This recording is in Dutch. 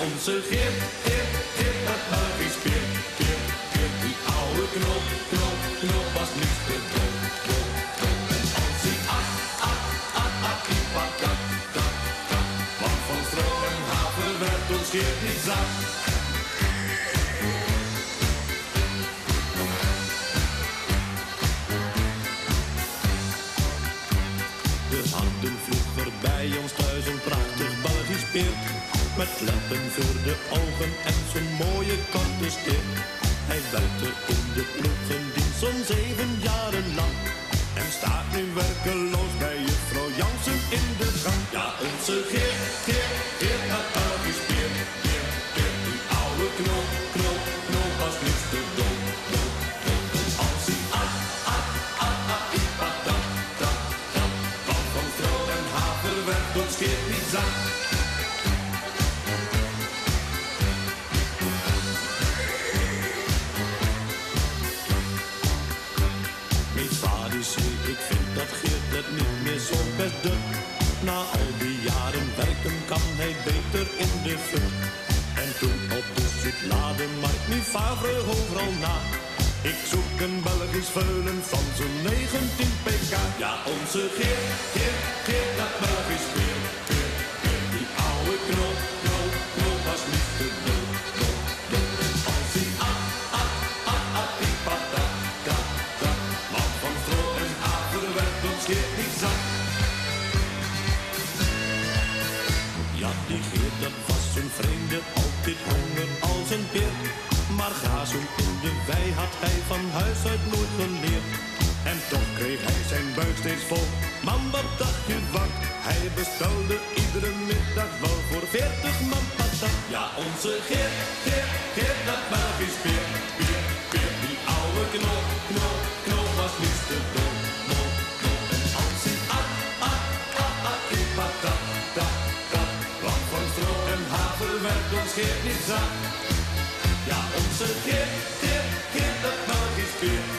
onze Geert, Geert, dat Belgisch Geert, Geert, die oude knop, was niets te doen. En als hij die patat, want van stro en haver werd ons Geert niet zat. We hadden vroeger bij ons thuis een prachtig Belgisch peert, met leppen voor de ogen en zo'n mooie korte steert. Hij werkte in de ploegendienst zo'n 7 jaren lang en staat nu werkeloos bij juffrouw Jansen in de gang. Ja, onze Geert, dat Belgisch peert, die oude knop, was niets te doen. Als hij die patat, van stro en haver werd ons Geert niet zat. Ik vind dat Geert het niet meer zo best doet. Na al die jaren werken kan hij beter in de fut. En toen op de Zuidlademarkt nu Favre overal na. Ik zoek een Belgisch veulen van zo'n 19 pk. Ja, onze Geert, dat Belgisch Geert, die oude knop, was niet te doen. Als hij die patat, man van stro en haver werd ons Geert niet zat. Ja, die Geert, dat was een vreemde, altijd honger als een peer. Maar grazen in de wei had hij van huis uit nooit geleerd. En toch kreeg hij zijn buik steeds vol. Man, wat dacht je wat? Hij bestelde iedere middag wel voor 40 man patat. Ja, onze Geert, dat Belgisch peer, die oude knop, was niets te doen. En als hij die patat, want van stro en haver werd ons Geert niet zat. Ja, onze Geert, dat Belgisch peer.